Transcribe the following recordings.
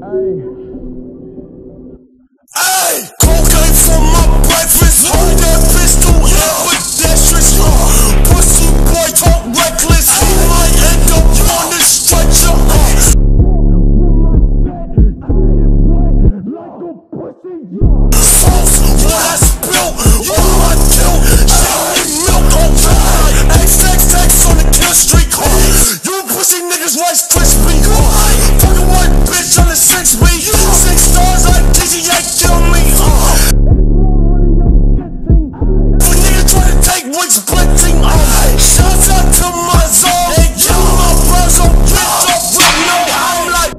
Hey, cocaine for my breakfast. Hold that pistol, yeah, with pedestrians. Pussy boy talk reckless. He might end up on the stretcher. Sauce, what I spill, what I kill. Shit, milk on fire. XXX on the kill streak. You pussy niggas Rice Krispy. Fucking white bitch on the 6B. 6 stars like GTA kill me. If a nigga try to take what's blitzing. Shout out to my zone. They kill my bros on bitch off with no. I'm like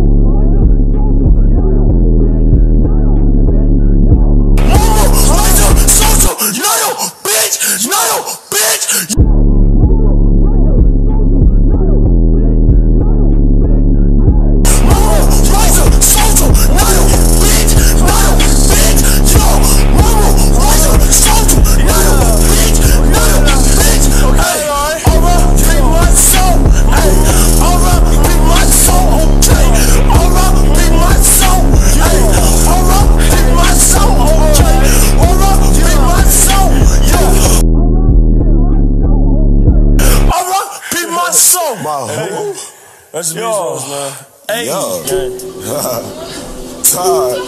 Mama, Razor, Social, Nail, bitch, Nail, bitch. That's the Bezos, man. Hey, yo. Todd.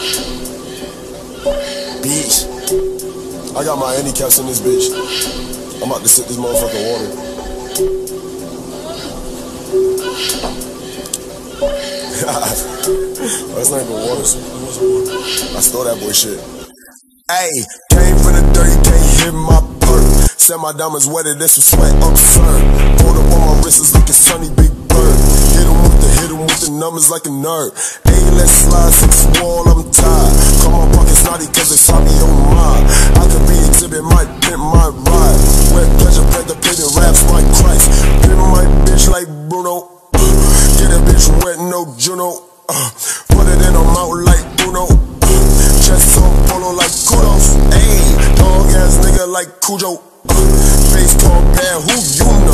Beach. I got my handicaps in this bitch. I'm about to sip this motherfucking water. That's not even water. I stole that boy shit. Hey, came from the dirt, you can't hit my perk. Said my diamonds wetter, this was sweat absurd. Pulled up on my wrist, it's looking sunny, big bird. Hit him with the numbers like a nerd. Hey, let's slide 6 wall, I'm tired. Call my pockets naughty cause it's on me on mine. I could be exhibit, might pimp my ride. Wet pleasure, panther, raps like Christ. Pimp my bitch like Bruno. Get a bitch wet, no Juno. Put it in her mouth like Bruno. Chest on polo like kudos. Ayy, dog ass nigga like Cujo. Face tall bad, who you know?